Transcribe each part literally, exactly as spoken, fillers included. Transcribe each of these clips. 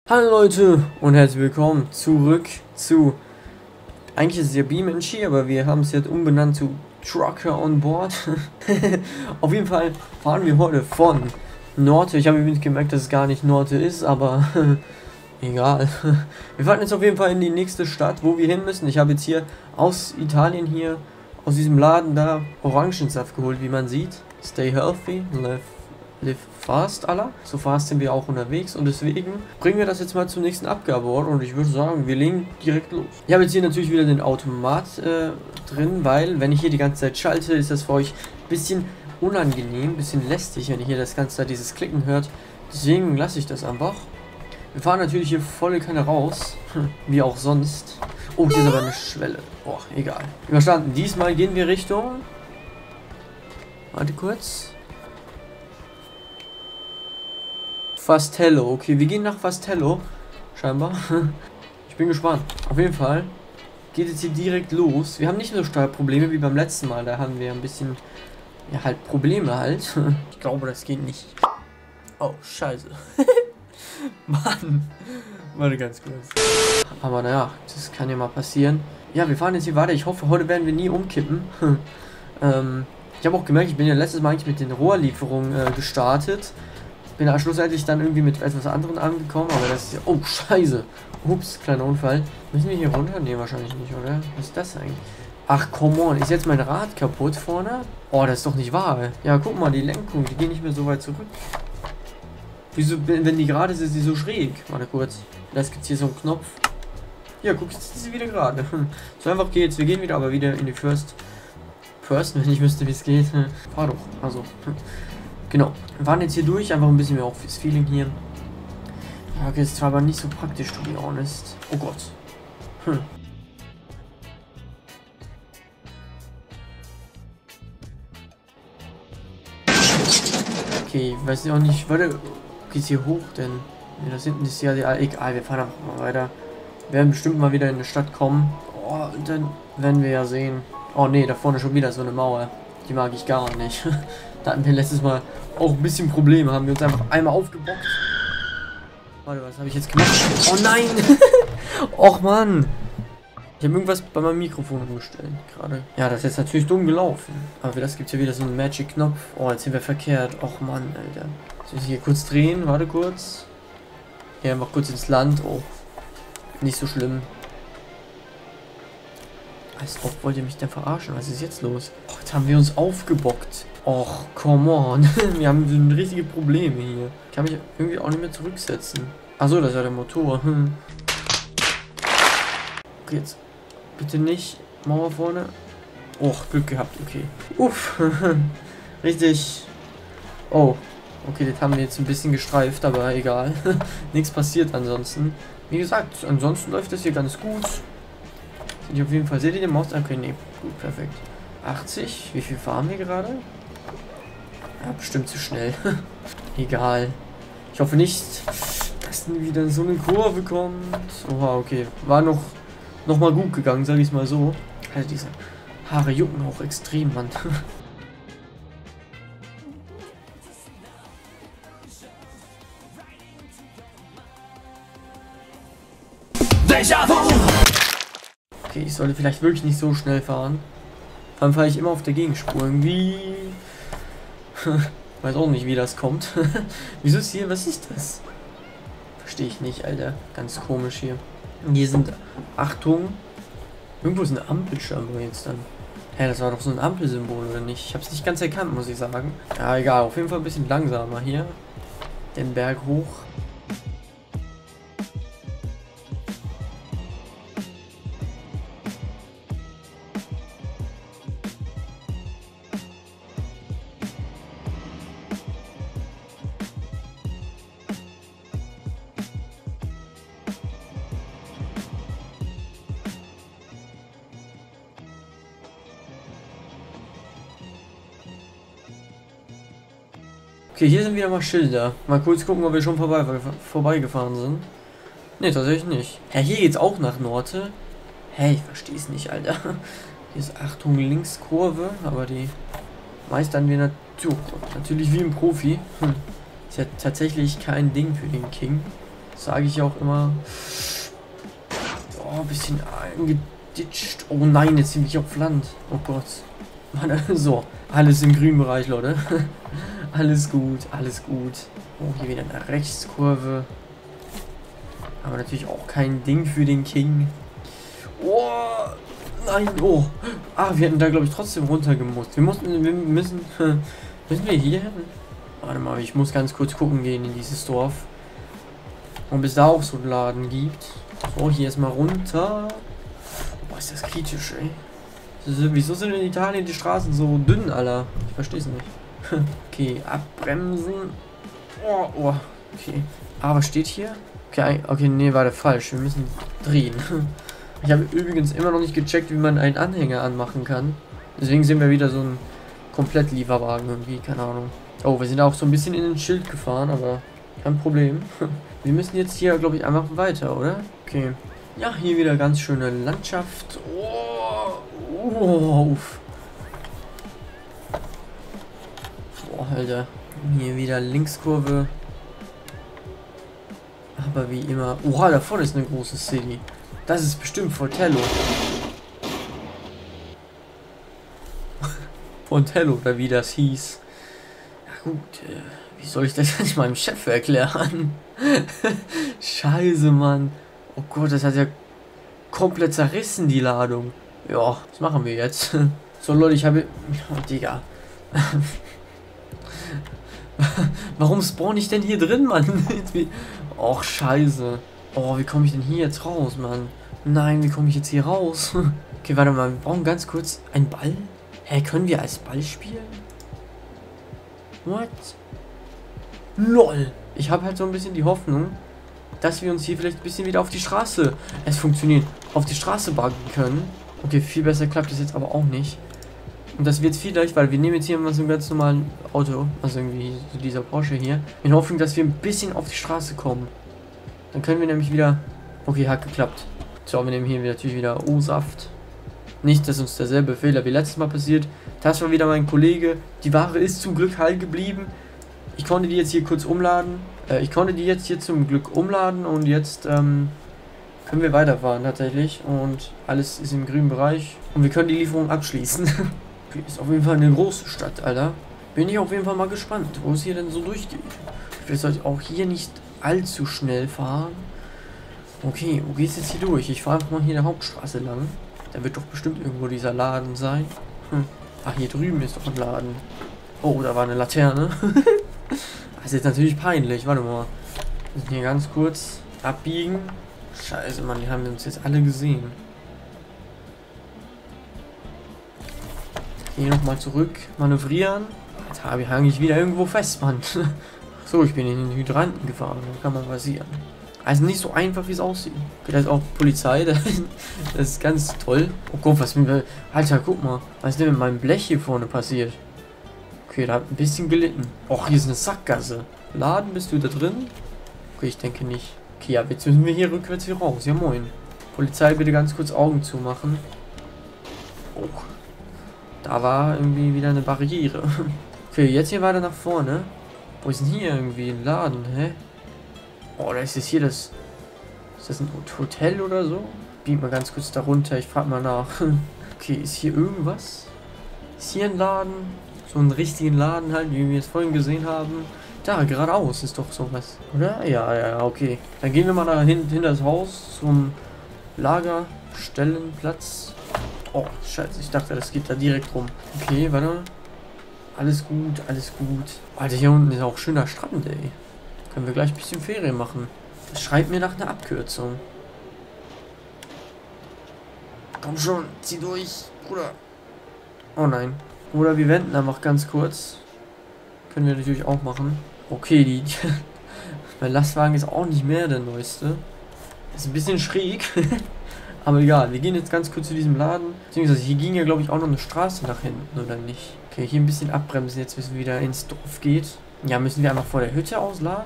Hallo Leute und herzlich willkommen zurück zu, eigentlich ist es ja BeamNG, aber wir haben es jetzt umbenannt zu Trucker on Board. Auf jeden Fall fahren wir heute von Norte. Ich habe übrigens gemerkt, dass es gar nicht Norte ist, aber egal. Wir fahren jetzt auf jeden Fall in die nächste Stadt, wo wir hin müssen. Ich habe jetzt hier aus Italien hier, aus diesem Laden da, Orangensaft geholt, wie man sieht. Stay healthy, live Live fast, Allah. So fast sind wir auch unterwegs und deswegen bringen wir das jetzt mal zum nächsten Abgabeort und ich würde sagen, wir legen direkt los. Ich habe jetzt hier natürlich wieder den Automat äh, drin, weil wenn ich hier die ganze Zeit schalte, ist das für euch ein bisschen unangenehm, ein bisschen lästig, wenn ihr hier das ganze Zeit dieses Klicken hört. Deswegen lasse ich das einfach. Wir fahren natürlich hier volle Kanne raus, wie auch sonst. Oh, hier ist aber eine Schwelle. Boah, egal. Überstanden. Diesmal gehen wir Richtung... Warte kurz. Fastello. Okay, wir gehen nach Fastello. Scheinbar. Ich bin gespannt. Auf jeden Fall geht jetzt hier direkt los. Wir haben nicht so starke Probleme wie beim letzten Mal. Da haben wir ein bisschen, ja, halt Probleme halt. Ich glaube, das geht nicht. Oh, scheiße. Mann. Warte ganz kurz. Aber naja, das kann ja mal passieren. Ja, wir fahren jetzt hier weiter. Ich hoffe, heute werden wir nie umkippen. ähm, ich habe auch gemerkt, ich bin ja letztes Mal eigentlich mit den Rohrlieferungen äh, gestartet. Bin da schlussendlich dann irgendwie mit etwas anderen angekommen, aber das ist ja... Oh, scheiße. Ups, kleiner Unfall. Müssen wir hier runter? Ne, wahrscheinlich nicht, oder? Was ist das eigentlich? Ach, come on. Ist jetzt mein Rad kaputt vorne? Oh, das ist doch nicht wahr. Ja, guck mal, die Lenkung, die geht nicht mehr so weit zurück. Wieso, wenn die gerade ist, ist sie so schräg? Warte kurz. Da gibt es hier so einen Knopf. Ja, guck, jetzt ist sie wieder gerade. So einfach geht's. Wir gehen wieder, aber wieder in die First Person, wenn ich wüsste, wie es geht. Fahr doch. Also... Genau, wir fahren jetzt hier durch, einfach ein bisschen mehr auch fürs Feeling hier. Ja, okay, ist zwar aber nicht so praktisch, to be honest. Oh Gott. Hm. Okay, ich weiß auch nicht, warte, geht's hier hoch denn? Ne, das hinten ist ja die, egal, wir fahren einfach mal weiter. Wir werden bestimmt mal wieder in eine Stadt kommen. Oh, und dann werden wir ja sehen. Oh ne, da vorne schon wieder so eine Mauer. Die mag ich gar nicht. Da hatten wir letztes Mal auch ein bisschen Probleme. Haben wir uns einfach einmal aufgebockt. Warte, was habe ich jetzt gemacht? Oh nein! Och Mann! Ich habe irgendwas bei meinem Mikrofon umgestellt gerade. Ja, das ist jetzt natürlich dumm gelaufen. Aber für das gibt es ja wieder so einen Magic-Knopf. Oh, jetzt sind wir verkehrt. Och Mann, Alter. Jetzt muss ich hier kurz drehen. Warte kurz. Hier einfach kurz ins Land. Oh. Nicht so schlimm. Als ob wollt ihr mich denn verarschen? Was ist jetzt los? Oh, jetzt haben wir uns aufgebockt. Och, come on. Wir haben so richtige Probleme hier. Ich kann mich irgendwie auch nicht mehr zurücksetzen. Achso, das ist ja der Motor. Hm. Okay, jetzt bitte nicht. Mauer vorne. Och, Glück gehabt. Okay. Uff. Richtig. Oh. Okay, das haben wir jetzt ein bisschen gestreift, aber egal. Nichts passiert ansonsten. Wie gesagt, ansonsten läuft das hier ganz gut. Ich auf jeden Fall. Seht ihr den Maus? Okay, nee. Gut, perfekt. achtzig. Wie viel fahren wir gerade? Ja, bestimmt zu schnell. Egal. Ich hoffe nicht, dass nie wieder so eine Kurve kommt. Oha, okay. War noch, noch mal gut gegangen, sage ich es mal so. Also diese Haare jucken auch extrem, Mann. Okay, ich sollte vielleicht wirklich nicht so schnell fahren. Vor allem fahre ich immer auf der Gegenspur. Irgendwie... Weiß auch nicht, wie das kommt. Wieso ist hier... Was ist das? Verstehe ich nicht, Alter. Ganz komisch hier. Hier sind... Achtung. Irgendwo ist eine Ampel scheinbar jetzt dann. Hä, das war doch so ein Ampelsymbol, oder nicht? Ich habe es nicht ganz erkannt, muss ich sagen. Ja, egal. Auf jeden Fall ein bisschen langsamer hier. Den Berg hoch. Okay, hier sind wieder mal Schilder. Mal kurz gucken, ob wir schon vorbei, vorbeigefahren sind. Ne, tatsächlich nicht. Ja, hier geht's auch nach Norte. Hey, ich verstehe es nicht, Alter. Hier ist Achtung Linkskurve, aber die meistern wir nat natürlich wie ein Profi. Hm. Ist ja tatsächlich kein Ding für den King. Sage ich auch immer. Oh, ein bisschen eingeditscht. Oh nein, jetzt bin ich auf Land. Oh Gott. Mann, so, alles im grünen Bereich, Leute. Alles gut, alles gut. Oh, hier wieder eine Rechtskurve. Aber natürlich auch kein Ding für den King. Oh, nein, oh. Ah, wir hätten da, glaube ich, trotzdem runtergemusst. Wir mussten, wir müssen, müssen wir hier hin? Warte mal, ich muss ganz kurz gucken gehen in dieses Dorf. Ob es da auch so einen Laden gibt. So, hier erstmal runter. Boah, ist das kritisch, ey. Wieso sind in Italien die Straßen so dünn, Alter? Ich verstehe es nicht. Okay, abbremsen. Oh, oh, okay. Ah, was steht hier? Okay, okay, nee, war der falsch. Wir müssen drehen. Ich habe übrigens immer noch nicht gecheckt, wie man einen Anhänger anmachen kann. Deswegen sind wir wieder so ein Komplettlieferwagen irgendwie, keine Ahnung. Oh, wir sind auch so ein bisschen in den Schild gefahren, aber kein Problem. Wir müssen jetzt hier, glaube ich, einfach weiter, oder? Okay. Ja, hier wieder ganz schöne Landschaft. Oh, oh, uff. Boah, Alter. Hier wieder Linkskurve. Aber wie immer. Oha, da vorne ist eine große City. Das ist bestimmt Fortello. Fortello, oder wie das hieß. Ja gut, äh, wie soll ich das jetzt meinem Chef erklären? Scheiße, Mann. Oh Gott, das hat ja komplett zerrissen, die Ladung. Ja, was machen wir jetzt? So, Leute, ich habe... Oh, Digga. Warum spawn ich denn hier drin, Mann? Och, scheiße. Oh, wie komme ich denn hier jetzt raus, Mann? Nein, wie komme ich jetzt hier raus? Okay, warte mal, wir brauchen ganz kurz einen Ball. Hä, können wir als Ball spielen? What? LOL. Ich habe halt so ein bisschen die Hoffnung, dass wir uns hier vielleicht ein bisschen wieder auf die Straße, es funktioniert, auf die Straße baggen können. Okay, viel besser klappt das jetzt aber auch nicht. Und das wird vielleicht, weil wir nehmen jetzt hier mal so ein ganz normalen Auto, also irgendwie so dieser Porsche hier, in Hoffnung, dass wir ein bisschen auf die Straße kommen. Dann können wir nämlich wieder, okay, hat geklappt. So, wir nehmen hier natürlich wieder O-Saft. Nicht, dass uns derselbe Fehler wie letztes Mal passiert. Das war wieder mein Kollege. Die Ware ist zum Glück heil geblieben. Ich konnte die jetzt hier kurz umladen. Äh, ich konnte die jetzt hier zum Glück umladen und jetzt ähm, können wir weiterfahren tatsächlich. Und alles ist im grünen Bereich. Und wir können die Lieferung abschließen. Okay, ist auf jeden Fall eine große Stadt, Alter. Bin ich auf jeden Fall mal gespannt, wo es hier denn so durchgeht. Vielleicht sollte ich auch hier nicht allzu schnell fahren. Okay, wo geht's jetzt hier durch? Ich fahre einfach mal hier der Hauptstraße lang. Da wird doch bestimmt irgendwo dieser Laden sein. Hm. Ach, hier drüben ist doch ein Laden. Oh, da war eine Laterne. Das ist jetzt natürlich peinlich. Warte mal. Wir müssen hier ganz kurz abbiegen. Scheiße, Mann, die haben uns jetzt alle gesehen. Hier nochmal zurück. Manövrieren. Jetzt habe ich eigentlich wieder irgendwo fest, Mann. So, ich bin in den Hydranten gefahren. Da kann man passieren. Also nicht so einfach, wie es aussieht. Okay, da ist auch Polizei. Das ist ganz toll. Oh Gott, was mit mir... Alter, guck mal. Was ist denn mit meinem Blech hier vorne passiert? Okay, da hat ein bisschen gelitten. Och, hier ist eine Sackgasse. Laden, bist du da drin? Okay, ich denke nicht. Okay, ja, jetzt müssen wir hier rückwärts hier raus. Ja, moin. Polizei, bitte ganz kurz Augen zumachen. Oh. Da war irgendwie wieder eine Barriere. Okay, jetzt hier weiter nach vorne. Wo ist denn hier irgendwie ein Laden, hä? Oh, da ist jetzt hier das... Ist das ein Hotel oder so? Bieg mal ganz kurz da runter, ich frag mal nach. Okay, ist hier irgendwas? Ist hier ein Laden? So einen richtigen Laden halt, wie wir es vorhin gesehen haben. Da, geradeaus ist doch sowas, oder? Ja, ja, okay. Dann gehen wir mal da hin, hinter das Haus zum Lagerstellenplatz. Oh, scheiße, ich dachte, das geht da direkt rum. Okay, warte. Alles gut, alles gut. Alter, hier unten ist auch schöner Strand, ey. Können wir gleich ein bisschen Ferien machen. Das schreibt mir nach einer Abkürzung. Komm schon, zieh durch, Bruder. Oh nein. Oder wir wenden einfach ganz kurz. Können wir natürlich auch machen. Okay, die... mein Lastwagen ist auch nicht mehr der neueste. Ist ein bisschen schräg. Aber egal, wir gehen jetzt ganz kurz zu diesem Laden. Beziehungsweise hier ging ja, glaube ich, auch noch eine Straße nach hinten, oder nicht? Okay, hier ein bisschen abbremsen, jetzt bis es wieder ins Dorf geht. Ja, müssen wir einfach vor der Hütte ausladen?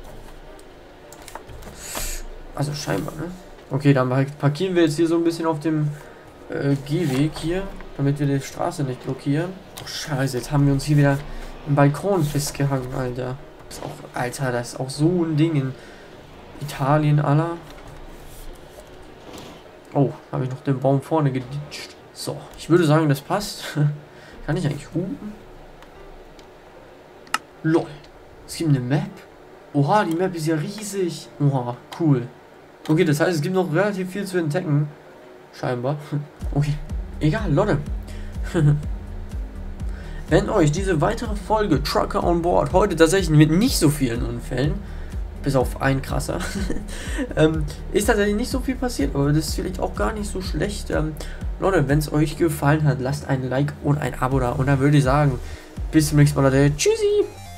Also scheinbar, ne? Okay, dann parkieren wir jetzt hier so ein bisschen auf dem äh, Gehweg hier, damit wir die Straße nicht blockieren. Oh, scheiße, jetzt haben wir uns hier wieder im Balkon festgehangen, Alter. Das ist auch, Alter, das ist auch so ein Ding in Italien aller. Oh, habe ich noch den Baum vorne geditscht. So, ich würde sagen, das passt. Kann ich eigentlich hupen? Lol. Es gibt eine Map. Oha, die Map ist ja riesig. Oha, cool. Okay, das heißt, es gibt noch relativ viel zu entdecken. Scheinbar. Okay, egal, Leute. Wenn euch diese weitere Folge Trucker on Board heute tatsächlich mit nicht so vielen Unfällen, bis auf ein krasser, ähm, ist tatsächlich nicht so viel passiert, aber das ist vielleicht auch gar nicht so schlecht. Ähm, Leute, wenn es euch gefallen hat, lasst ein Like und ein Abo da und dann würde ich sagen, bis zum nächsten Mal, Leute. Tschüssi!